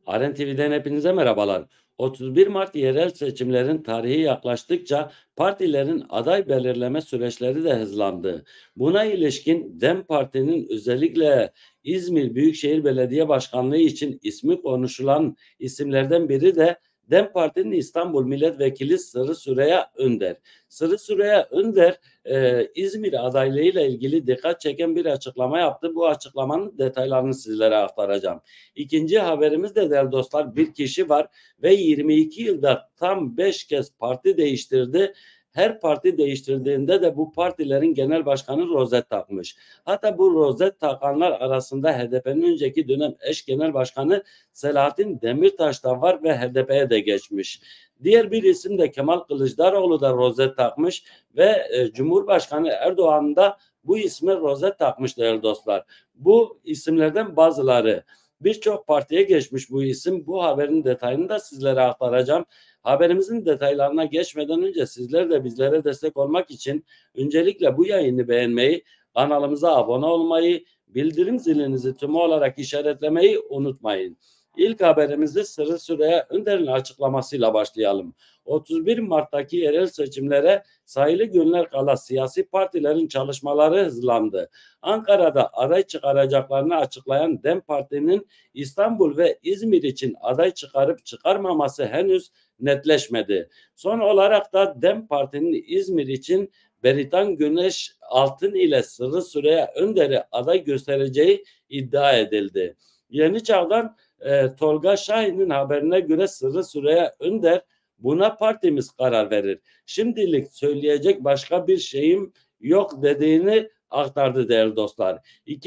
Aren TV'den hepinize merhabalar. 31 Mart yerel seçimlerin tarihi yaklaştıkça partilerin aday belirleme süreçleri de hızlandı. Buna ilişkin DEM Parti'nin özellikle İzmir Büyükşehir Belediye Başkanlığı için ismi konuşulan isimlerden biri de DEM Parti'nin İstanbul Milletvekili Sırrı Süreyya Önder. Sırrı Süreyya Önder İzmir adaylığıyla ilgili dikkat çeken bir açıklama yaptı. Bu açıklamanın detaylarını sizlere aktaracağım. İkinci haberimiz de değerli dostlar, bir kişi var ve 22 yılda tam 5 kez parti değiştirdi. Her parti değiştirdiğinde de bu partilerin genel başkanı rozet takmış. Hatta bu rozet takanlar arasında HDP'nin önceki dönem eş genel başkanı Selahattin Demirtaş da var ve HDP'ye de geçmiş. Diğer bir isim de Kemal Kılıçdaroğlu da rozet takmış ve Cumhurbaşkanı Erdoğan da bu isme rozet takmış değerli dostlar. Bu isimlerden bazıları birçok partiye geçmiş bu isim. Bu haberin detayını da sizlere aktaracağım. Haberimizin detaylarına geçmeden önce sizler de bizlere destek olmak için öncelikle bu yayını beğenmeyi, kanalımıza abone olmayı, bildirim zilinizi tümü olarak işaretlemeyi unutmayın. İlk haberimizi Sırrı Süreyya Önder'in açıklamasıyla başlayalım. 31 Mart'taki yerel seçimlere sayılı günler kala siyasi partilerin çalışmaları hızlandı. Ankara'da aday çıkaracaklarını açıklayan DEM Parti'nin İstanbul ve İzmir için aday çıkarıp çıkarmaması henüz netleşmedi. Son olarak da DEM Parti'nin İzmir için Beritan Güneş Altın ile Sırrı Süreyya Önder'i aday göstereceği iddia edildi. Yeni Çağ'dan Tolga Şahin'in haberine göre Sırrı Süreyya Önder buna partimiz karar verir. Şimdilik söyleyecek başka bir şeyim yok dediğini aktardı değerli dostlar.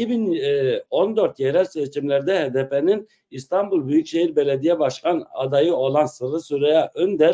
2014 yerel seçimlerde HDP'nin İstanbul Büyükşehir Belediye Başkan adayı olan Sırrı Süreyya Önder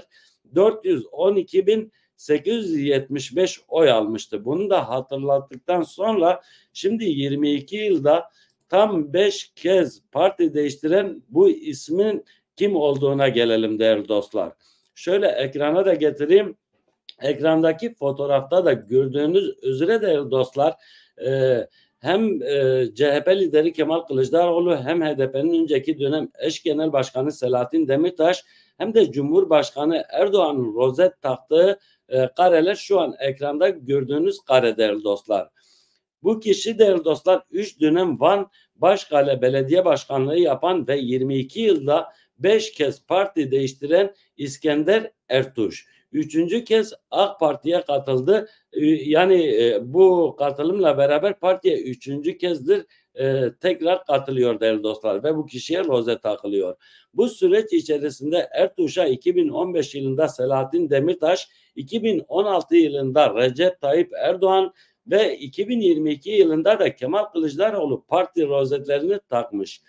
412.875 oy almıştı. Bunu da hatırlattıktan sonra şimdi 22 yılda tam 5 kez parti değiştiren bu ismin kim olduğuna gelelim değerli dostlar. Şöyle ekrana da getireyim. Ekrandaki fotoğrafta da gördüğünüz üzere değerli dostlar, hem CHP lideri Kemal Kılıçdaroğlu hem HDP'nin önceki dönem eş genel başkanı Selahattin Demirtaş hem de Cumhurbaşkanı Erdoğan'ın rozet taktığı kareler şu an ekranda gördüğünüz kare değerli dostlar. Bu kişi değerli dostlar 3 dönem Van Başkale Belediye Başkanlığı yapan ve 22 yılda 5 kez parti değiştiren İskender Ertuğ. Üçüncü kez AK Parti'ye katıldı. Yani bu katılımla beraber partiye üçüncü kezdir tekrar katılıyor değerli dostlar ve bu kişiye rozet takılıyor. Bu süreç içerisinde Ertuğ'a 2015 yılında Selahattin Demirtaş, 2016 yılında Recep Tayyip Erdoğan ve 2022 yılında da Kemal Kılıçdaroğlu parti rozetlerini takmış.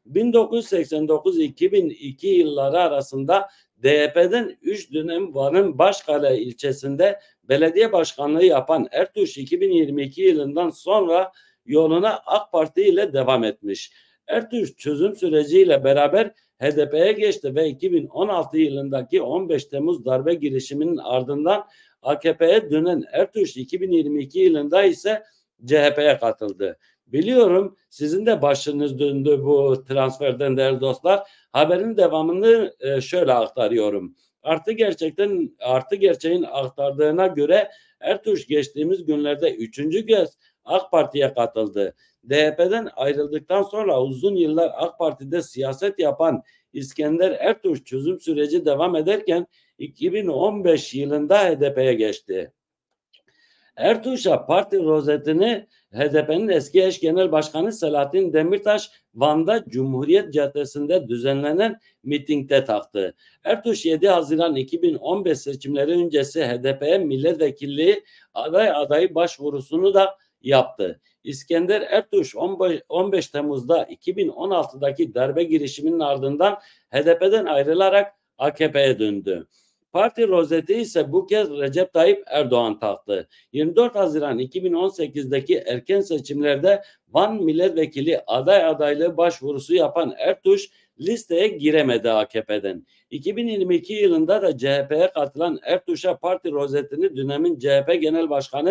1989-2002 yılları arasında DYP'den 3 dönem Van'ın Başkale ilçesinde belediye başkanlığı yapan Ertuğ 2022 yılından sonra yoluna AK Parti ile devam etmiş. Ertuğ çözüm süreciyle beraber HDP'ye geçti ve 2016 yılındaki 15 Temmuz darbe girişiminin ardından AKP'ye dönen Ertuğ 2022 yılında ise CHP'ye katıldı. Biliyorum sizin de başınız döndü bu transferden değerli dostlar. Haberin devamını şöyle aktarıyorum. Artı gerçeğin aktardığına göre Ertuğ geçtiğimiz günlerde 3. kez AK Parti'ye katıldı. DYP'den ayrıldıktan sonra uzun yıllar AK Parti'de siyaset yapan İskender Ertuğ çözüm süreci devam ederken 2015 yılında HDP'ye geçti. Ertuğ'a parti rozetini HDP'nin eski eş genel başkanı Selahattin Demirtaş Van'da Cumhuriyet Caddesi'nde düzenlenen mitingde taktı. Ertuğ 7 Haziran 2015 seçimleri öncesi HDP'ye milletvekilliği adayı başvurusunu da yaptı. İskender Ertuğ 15 Temmuz'da 2016'daki darbe girişiminin ardından HDP'den ayrılarak AKP'ye döndü. Parti rozeti ise bu kez Recep Tayyip Erdoğan taktı. 24 Haziran 2018'deki erken seçimlerde Van milletvekili adaylığı başvurusu yapan Ertuğ listeye giremedi AKP'den. 2022 yılında da CHP'ye katılan Ertuğ'a parti rozetini dönemin CHP Genel Başkanı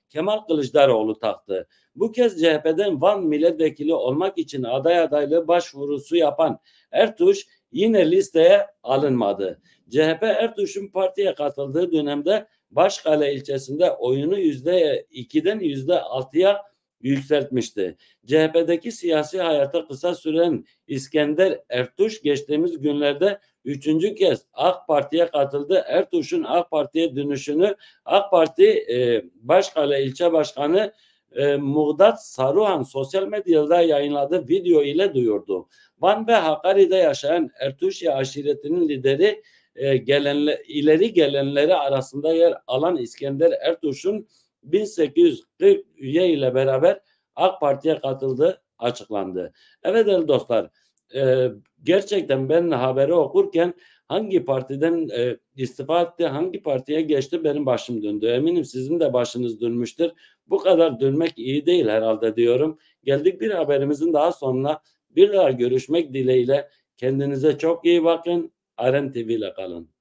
Kemal Kılıçdaroğlu taktı. Bu kez CHP'den Van milletvekili olmak için aday adaylığı başvurusu yapan Ertuğ yine listeye alınmadı. CHP Ertuğ'un partiye katıldığı dönemde Başkale ilçesinde oyunu %2'den %6'ya yükseltmişti. CHP'deki siyasi hayata kısa süren İskender Ertuğ geçtiğimiz günlerde üçüncü kez AK Parti'ye katıldı. Ertuğ'un AK Parti'ye dönüşünü AK Parti Başkale ilçe başkanı Muğdat Saruhan sosyal medyada yayınladığı video ile duyurdu. Van ve Hakkari'de yaşayan Ertuğ aşiretinin lideri ileri gelenleri arasında yer alan İskender Ertuğ'un 1840 üye ile beraber AK Parti'ye katıldığı açıklandı. Evet değerli dostlar, gerçekten ben haberi okurken hangi partiden istifa etti, hangi partiye geçti benim başım döndü. Eminim sizin de başınız dönmüştür. Bu kadar dönmek iyi değil herhalde diyorum. Geldik bir haberimizin daha sonuna. Bir daha görüşmek dileğiyle. Kendinize çok iyi bakın. Aren TV ile kalın.